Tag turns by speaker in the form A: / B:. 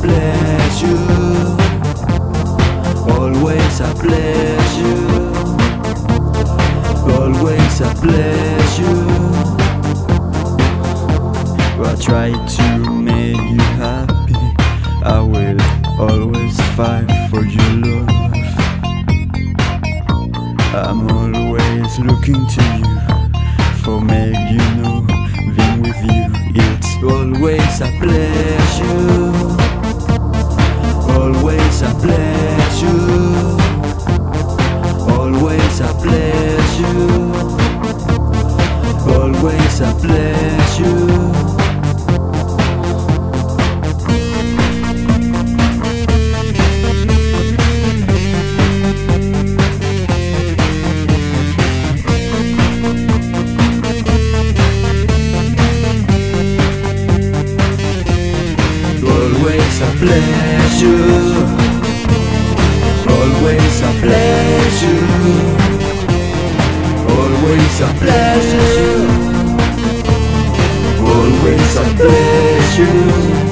A: pleasure, always a pleasure, always a pleasure. I try to make you happy, I will always fight for your love. I'm always looking to you, for make you know, being with you, it's always a pleasure, always a pleasure, always a pleasure, always a pleasure. Always a pleasure, always a pleasure, always a pleasure, always a pleasure.